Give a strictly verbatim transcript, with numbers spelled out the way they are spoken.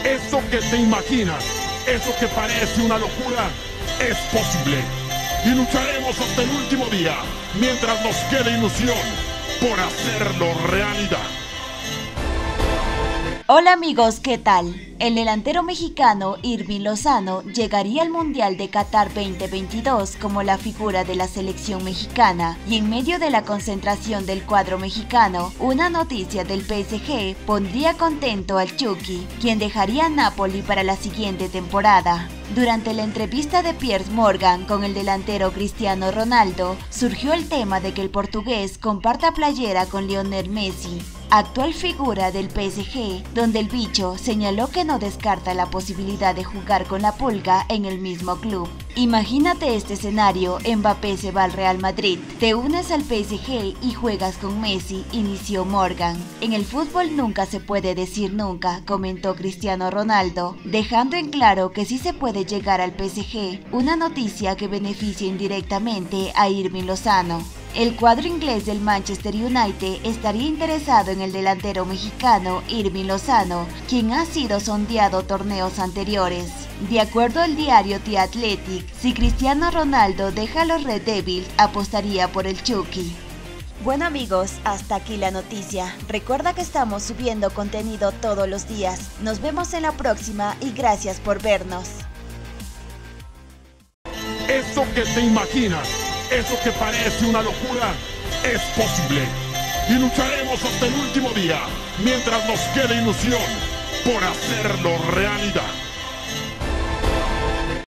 Eso que te imaginas, eso que parece una locura, es posible. Y lucharemos hasta el último día, mientras nos quede ilusión, por hacerlo realidad. Hola amigos, ¿qué tal? El delantero mexicano Irving Lozano llegaría al Mundial de Qatar veinte veintidós como la figura de la selección mexicana, y en medio de la concentración del cuadro mexicano, una noticia del P S G pondría contento al Chucky, quien dejaría Napoli para la siguiente temporada. Durante la entrevista de Piers Morgan con el delantero Cristiano Ronaldo, surgió el tema de que el portugués comparta playera con Lionel Messi, actual figura del P S G, donde el bicho señaló que no descarta la posibilidad de jugar con la Pulga en el mismo club. Imagínate este escenario: Mbappé se va al Real Madrid, te unes al P S G y juegas con Messi, inició Morgan. En el fútbol nunca se puede decir nunca, comentó Cristiano Ronaldo, dejando en claro que sí se puede llegar al P S G, una noticia que beneficia indirectamente a Irving Lozano. El cuadro inglés del Manchester United estaría interesado en el delantero mexicano Irving Lozano, quien ha sido sondeado torneos anteriores. De acuerdo al diario The Athletic, si Cristiano Ronaldo deja a los Red Devils, apostaría por el Chucky. Bueno amigos, hasta aquí la noticia. Recuerda que estamos subiendo contenido todos los días. Nos vemos en la próxima y gracias por vernos. Eso que te imaginas, eso que parece una locura, es posible. Y lucharemos hasta el último día, mientras nos quede ilusión, por hacerlo realidad.